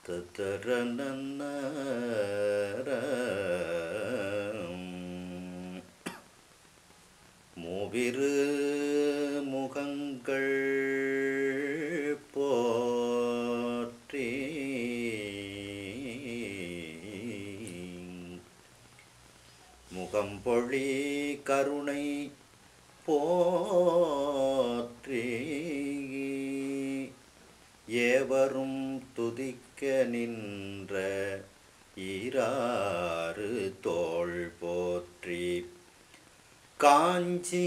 தத்தரநன்னர மூவிரு முகங்கள் போற்றி முகம்பொழி கருணை போற்றி ஏவரும் துதிக்க நின்ற ஈராறு தோள் போற்றி காஞ்சி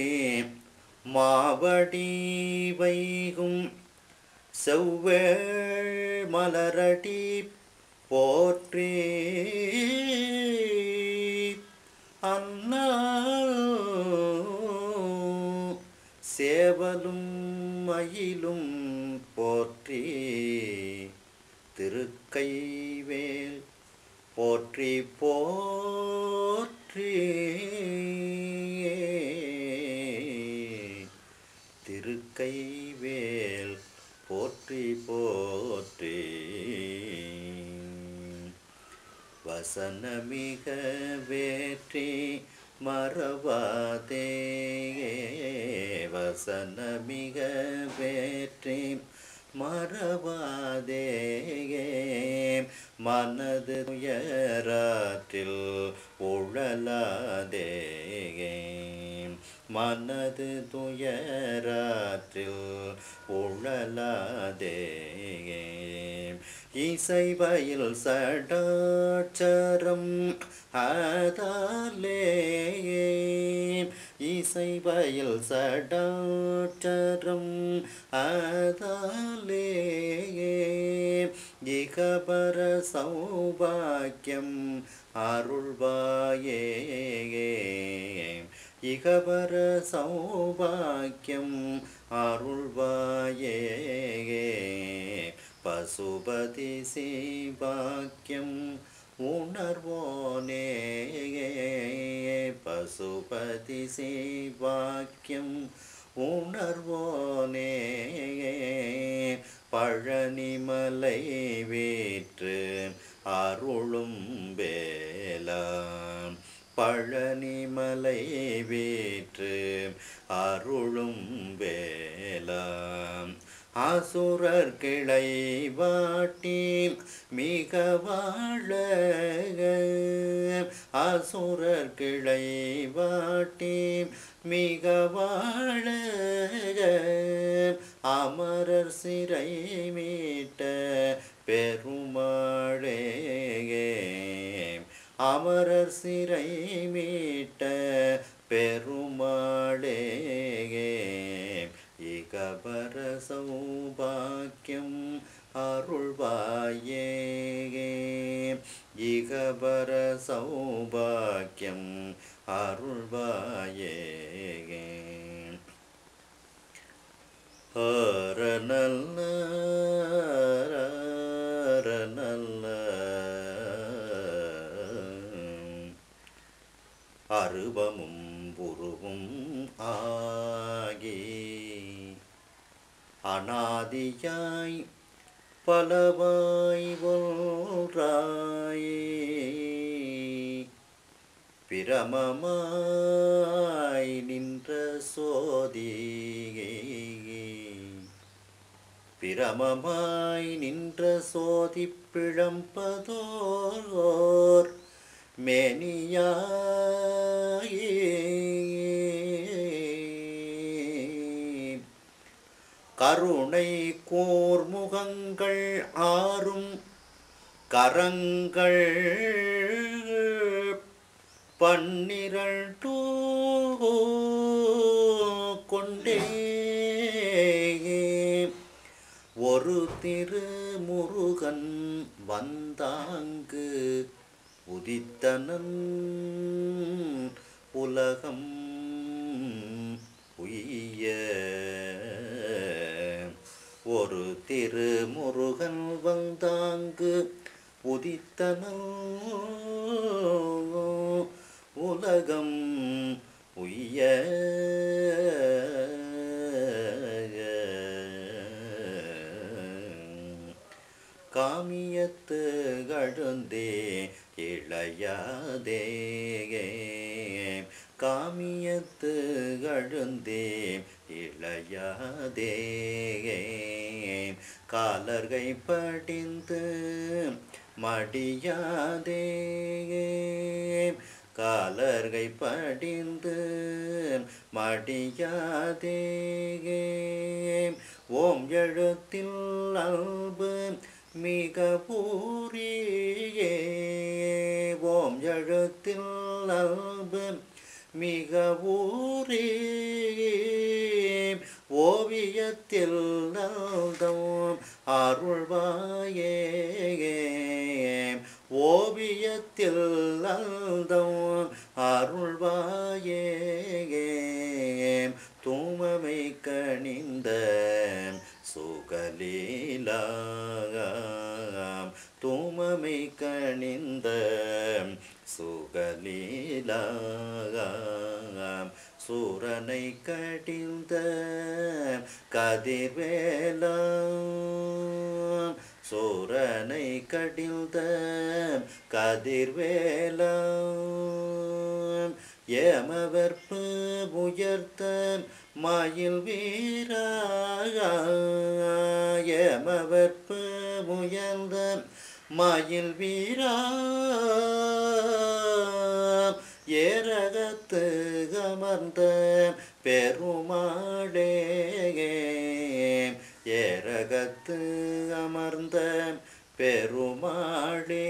மாவடி வைகும் செவ்வேள் மலரடி போற்றி அண்ணா சேவலும் மயிலும் போற்றி திருக்கைவேல் போற்றி போற்றி திருக்கைவேல் போற்றி போற்றி வசனமிக வேற்றி மறவாதே வசனமிக வேற்றி மறவாதே மனது துயராற்றில் உழலாதே மனது துயராற்றில் உழலாதே இசைவயில் சடாட்சரம் ஆதாலே இசைவயில் சடாட்சரம் ஆதாலே இகபர சௌபாக்கியம் அருள்வாயே இகபர சௌபாக்கியம் அருள்வாயே பசுபதி சிவாக்கியம் உணர்வோனே பசுபதி சிவாக்கியம் உணர்வோனே பழனிமலை வீற்று அருளும் வேலா பழனிமலை வீற்று அருளும் வேலா அசுரர் கிளை வாட்டி மிக வாழ அசுரர் கிளை வாட்டி மிக வாழ அமரர் சிறை மீட்ட பெருமாளே அமரர் சிறை மீட்ட பெருமாளே இகபர சௌபாக்கியம் அருள்வாயே இகபர சௌபாக்கியம் அருள்வாயே நல்ல அருவமும் உருவும் ஆகி அநாதியாய் பலவாய் ஒன்றாய் பிரமமாய் நின்ற சோதி பிரமமாய் நின்ற சோதி பிழம்பதோர் மேனியாயே கருணை கூர்முகங்கள் ஆறும் கரங்கள் 12 கொண்டே ஒரு திருமுருகன் வந்தாங்கு உதித்தனன் உலகம் உய்ய ஒரு திருமுருகன் வந்தாங்கு உதித்தனன் உலகம் உய்ய காமியத்து கழுந்தே இளையாதே காமியத்து கழுந்தே இளையாதே காலர்கை படிந்து மடியாதே காலர்கை படிந்து மடியாதே ஓம் எழுத்தில் அல்பு மிக பூரியே ஓம் எழுத்தில் அல்பு மிக ஊரே ஓவியத்தில் நல்தம் அருள்வாயே ஓவியத்தில் நல்தம் அருள்வாயே தூமமை கணிந்த சுகலீலா தூமமை கணிந்த சுகலீலா சூரனை கடிந்த கதிர்வேலா சூரனை கடிந்த கதிர்வேலா ஏமவர்ப்பு உயர்த்த மயில் வீரா ஏமவர்ப்பு உயர்ந்த மயில் வீரா ஏரகத்து அமர்ந்த பெருமாளே ஏரகத்து அமர்ந்த பெருமாளே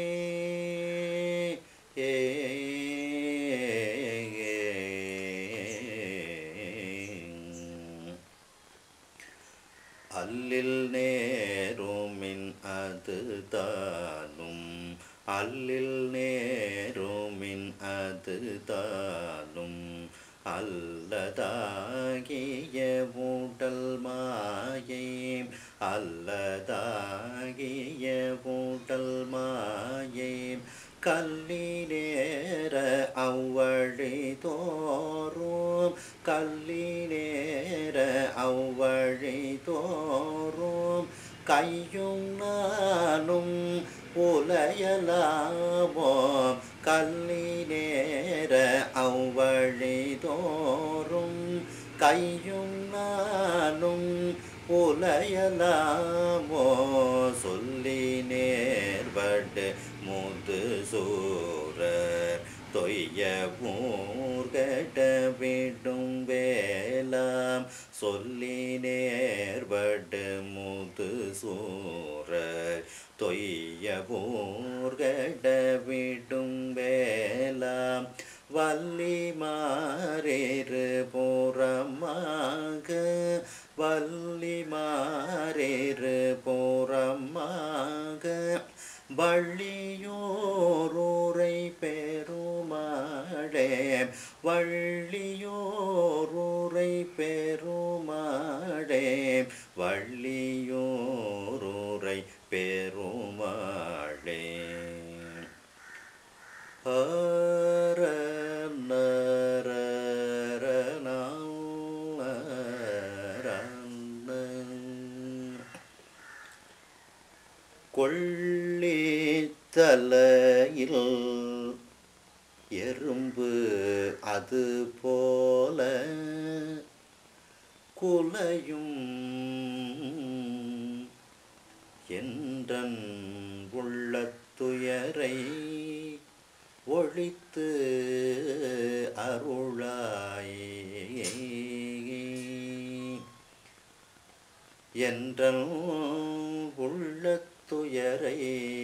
அல்லில் நேருமின் அது தானும் அல்லில் நேருமின் அது தானும் அல்லதாகிய ஊட்டல் மாயை அல்லதாகிய ஊட்டல் மாயை கல்லினேர அவ்வழி தோறும் கல்லினேர அவ்வழி தோறும் கையும் நானும் உலையலாமோ கல்லினேர அவ்வழி தோறும் கையும் நானும் உலையலாமோ சொல்லி நேர்படு முது சூரர் தொய்ய ஊர்கட விடும் வேலாம் சொல்லி நேர்படு முது சூரர் தொய்ய ஊர்கட விடும் வேலாம் வள்ளி மாறேறு புறமாக வள்ளி மாறேறு புறமாக வள்ளியோரூரை பெருமாளே வள்ளியோரூரை பெருமாளே வள்ளியோரூரை பெருமாளே கொள்ளி தலையில் எறும்பு அது போல குலையும் என்றன் உள்ளத்துயரை ஒழித்து அருளாய் என்றன் உள்ளத்துயரை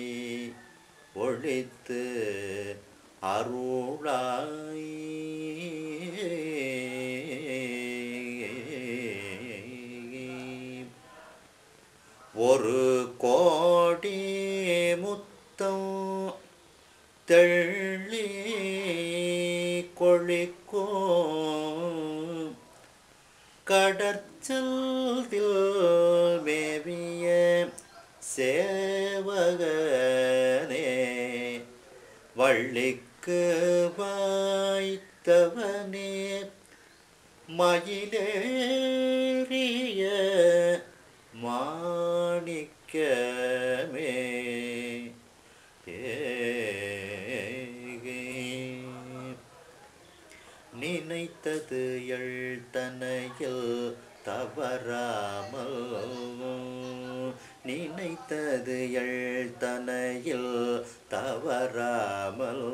ஒழித்து அருளாய் ஒரு கோடி முத்தம் தெள்ளி கொழிக்கும் கடற்சல்தில் மேவிய சேவகனே வள்ளிக்கு வாய்த்தவனே மயிலேறிய மாணிக்கமே மாணிக்கமே நினைத்தது எழுத்தனையில் தவறாமல் நினைத்தது எழுத்தனையில் தவறாமல்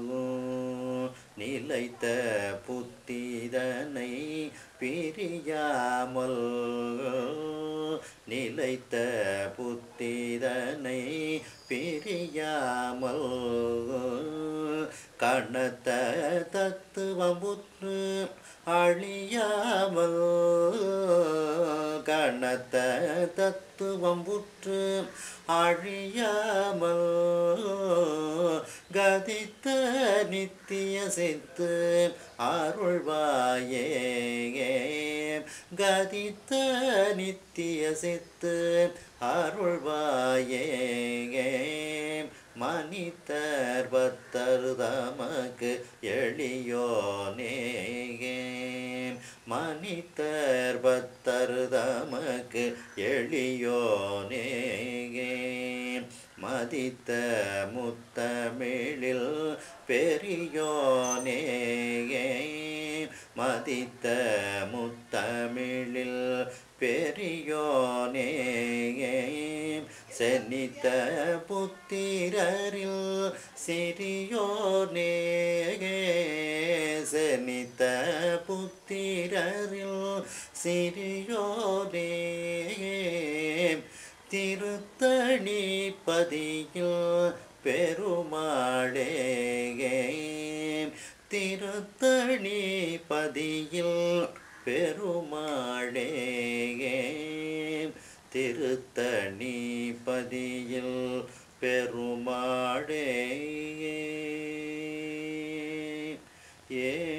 நிலைத்த புத்திதனை பிரியாமல் நிலைத்த புத்திதனை பிரியாமல் கணத்த தத்துவமுற்று அழியாமல் கணத்த தத்துவமுற்று அழியாமல் கதித்த நித்திய சித்து அருள்வாயே கதித்த நித்திய சித்து அருள்வாயே மனிதர் பத்தர் தமக்கு எளியோனே மனிதர் பத்தர் தமக்கு எளியோனே மதித்த முத்தமிழில் பெரியோனே மதித்த முத்தமிழில் பெரியோனே சென்னித்த புத்திரரில் சிறியோனே சென்னித்த புத்திரரில் சிறியோனே திருத்தணி பதியில் பெருமாளே திருத்தணி பதியில் பெருமாளே திருத்தணி பதியில் பெருமாளே